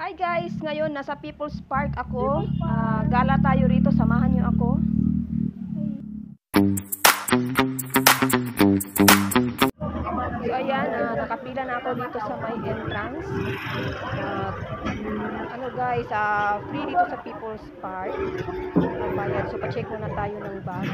Hi guys, ngayon nasa People's Park ako. Gala tayo rito, samahan niyo ako. So ayan, nakapila na ako dito sa may entrance. Guys, free dito sa People's Park. Bayad. So pa-check muna tayo ng bag.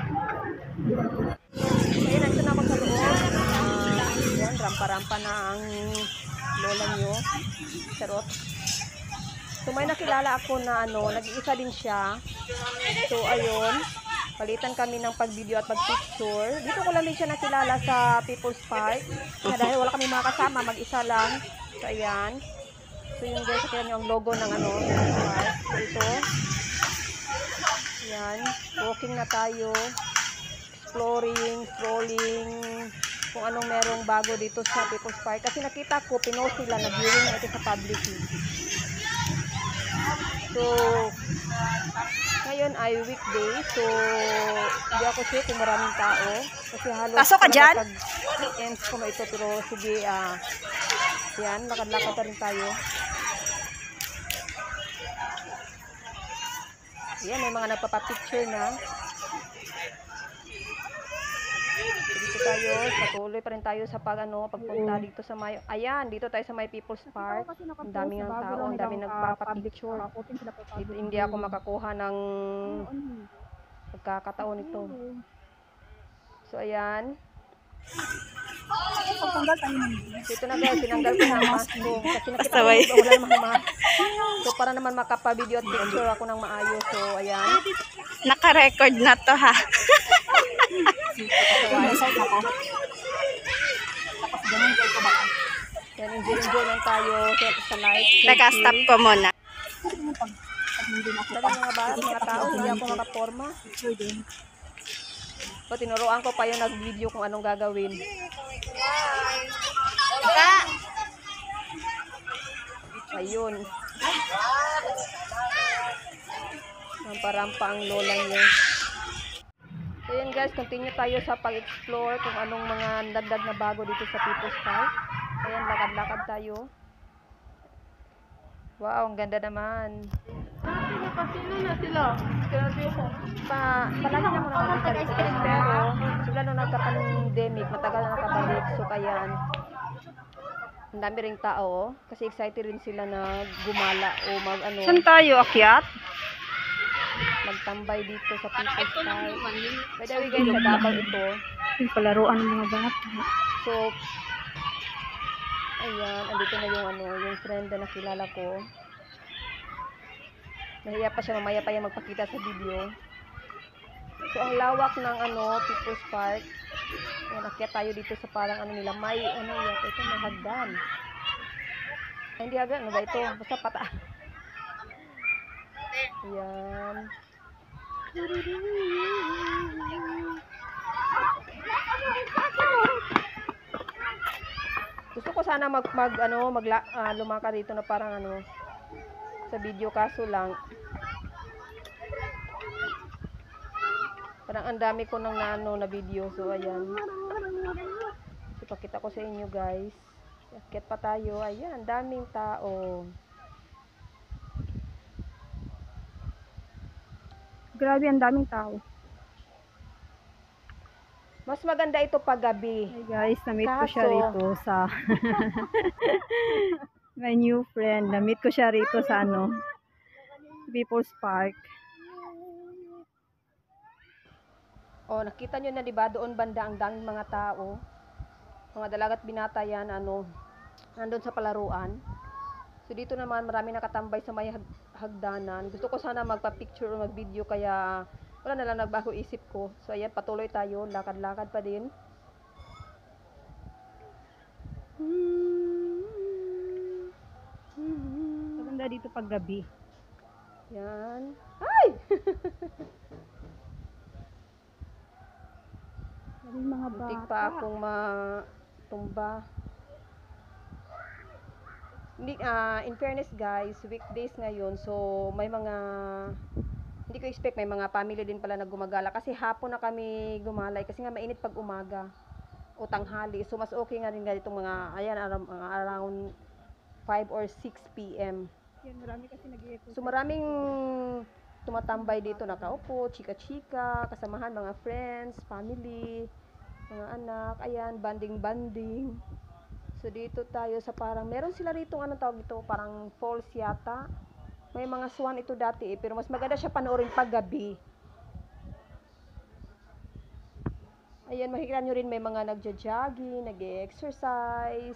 So ayan, nandito na ako sa loob. Ayan, rampa-rampa na ang lola nyo. Charot. So may nakilala ako na nag-iisa din siya. So ayun, palitan kami ng pag-video at pag-picture. Dito ko lang din siya nakilala sa People's Park. Dahil wala kami mga kasama, mag-isa lang. So ayan. So yung guys, nakita nyo ang logo ng park. So ito. Ayan, walking na tayo. Exploring, strolling, kung anong merong bago dito sa People's Park. Kasi nakita ko, pinost sila, nag-viewing na ito sa public. So, ngayon ay weekday. So, hindi ako sure kung maraming tao. Kasi halos pasok ka dyan? Ends ko na ito. Pero sige, yan, lakad-lakad na rin tayo. Yan, may mga nagpapapicture na. Dito tayo, patuloy pa rin tayo sa pagpunta dito sa may, ayan, dito tayo sa may People's Park. Ang daming ng tao, ang daming nagpapapicture. Dito hindi ako makakuha ng pagkakataon ito. So ayan. Dito na guys, tinanggal ko na ang mask ko. Kasi nakita ko wala namang mask. So para naman makapa-video at picture ako ng maayos. So ayan. Naka-record na to ha. Yan, enjoy lang tayo sa light. Teka, stop ko muna. Dali mga tao, hindi ako makaporma. So, tinuruan ko pa yung nag-video kung anong gagawin. Ayun. Rampa-rampa ang lola niya. So yun guys, continue tayo sa pag-explore kung anong mga dagdag na bago dito sa People's Park. Ayan, lakad-lakad tayo. Wow, ang ganda naman. Nakasino na sila. Palagi na muna makita dito. Pero, sila nung nagka-pandemic, matagal na nakabalik. So kaya, ang dami ring tao. Kasi excited rin sila na gumala o Saan tayo, akyat? magtambay dito sa People's Park. By the way guys, sa Davao ito. Yung palaruan ng mga bata. So, ayan, andito na yung friend na nakilala ko. Nahiya pa siya, mamaya pa yung magpakita sa video. So, ang lawak ng People's Park. Ayan, akyat tayo dito sa parang nila. May, ito, may hagdan. Ay, hindi hagdan, ano ba ito? Basta pata. Ayan. Gusto ko sana lumaka dito na parang sa video, kaso lang parang ang dami ko ng na video. So ayan, ipakita ko sa inyo guys. Akyat pa tayo. Ayan, daming tao. Grabe, ang daming tao. Mas maganda ito pag gabi. Hey guys, na-meet ko siya rito sa my new friend. Na-meet ko siya rito sa People's Park. Oh, nakita nyo na diba doon banda ang daming mga tao. Mga dalagat binata yan, nandun sa palaruan. So dito naman marami nakatambay sa may hagdanan. Gusto ko sana magpa-picture o mag-video, kaya wala na lang, nagbago isip ko. So ayan, patuloy tayo, lakad-lakad pa din. Maganda dito pag gabi. Yan. Ay! Mga bata. Muntik pa akong matumba. In fairness guys, weekdays ngayon, so may mga, hindi ko expect, may mga family din pala na gumagala. Kasi hapon na kami gumalay, kasi nga mainit pag umaga o tanghali. So mas okay nga rin ganitong mga, ayan, around 5 or 6 p.m. Yan, marami kasi nag-i-exercise. So maraming tumatambay dito, nakaupo, chika-chika, kasamahan, mga friends, family, mga anak, ayan, banding-banding. So dito tayo sa parang, meron sila rito, anong tawag ito, parang falls yata. May mga swan ito dati pero mas maganda siya panoorin pag gabi. Ayan, makikita nyo rin may mga nagja-jogging, nag-exercise.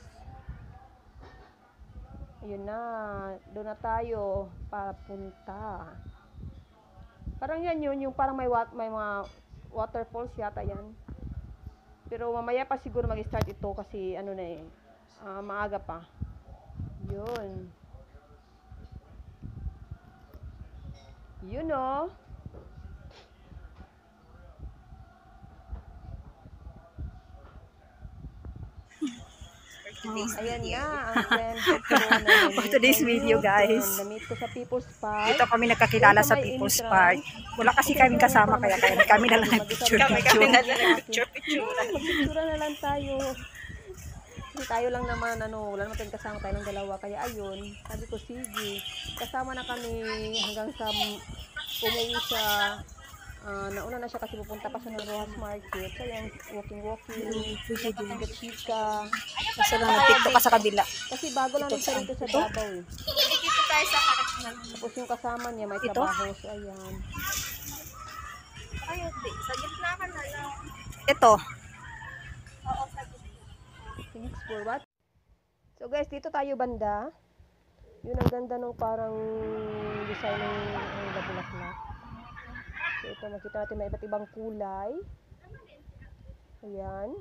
Ayun na, doon na tayo papunta. Parang yan yun, yung parang may mga waterfalls yata yan. Pero mamaya pa siguro mag-start ito kasi ano na eh, maaga pa. Yun. Yun o. Ayan na, ang friend ko na For today's video, guys. Na-meet ko sa People's Park. Dito kami nagkakilala sa People's Park. Wala kasi kami kasama kaya kami na lang nag-picture. Magpicture na lang tayo. Kasi tayo lang naman, wala naman tayong kasama, tayo ng dalawa. Kaya ayun, sabi ko, sige. Kasama na kami hanggang sa umuwi siya. Nauna na siya kasi pupunta pa siya ng Rojas Market. So yan, walking, chika. Kasi lang nag-tiktok ka sa kabila. Kasi bago lang siya rito sa Davao eh. Tapos yung kasama niya may trabaho. So ayan. Sa gitna ka na lang. Ito. Thanks for what? So guys, dito tayo banda. Yun ang ganda ng parang design ng bulaklak. So ito, makita natin may iba't ibang kulay. Ayan.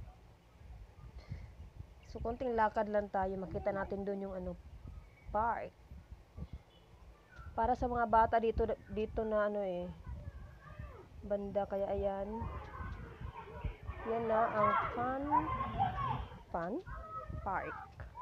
So konting lakad lang tayo, makita natin doon yung park. Para sa mga bata dito na banda, kaya ayan. Yan na ang fun park.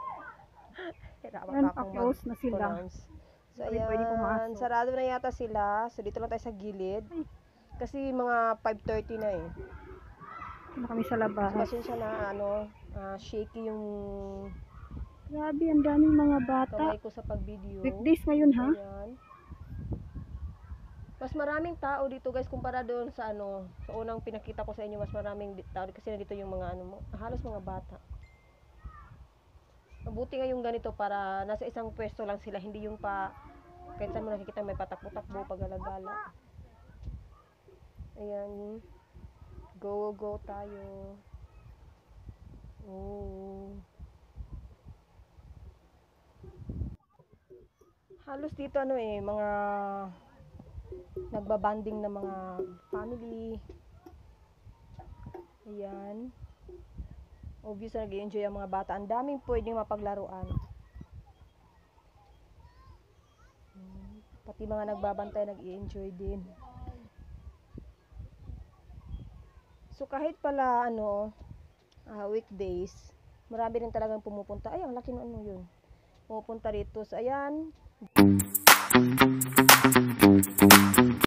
Yan, pa-close na sila. So Hindi pwede ayan, pumasok. sarado na yata sila. So dito lang tayo sa gilid. Kasi mga 5:30 na eh. Ano kami sa labas. So pasensya na shaky yung Grabe, ang daming mga bata. kamay ko sa pag-video. Weekdays ngayon, ha? Ayan. Mas maraming tao dito guys kumpara doon sa sa unang pinakita ko sa inyo, mas maraming tao kasi nandito yung mga halos mga bata. Mabuti nga yung ganito para nasa isang pwesto lang sila, hindi yung kahit saan mo nakikita may patakbo-takbo pag-alagala. Ayan. Go tayo. Oh. Halos dito mga nagbabanding na mga family. Ayan. Obvious na nag-i-enjoy ang mga bata. Ang daming pwedeng mapaglaruan. Pati mga nagbabantay nag-i-enjoy din. So kahit pala weekdays, marami rin talagang pumupunta. Ay, ang laki ng yun. Pumupunta rito. So ayan.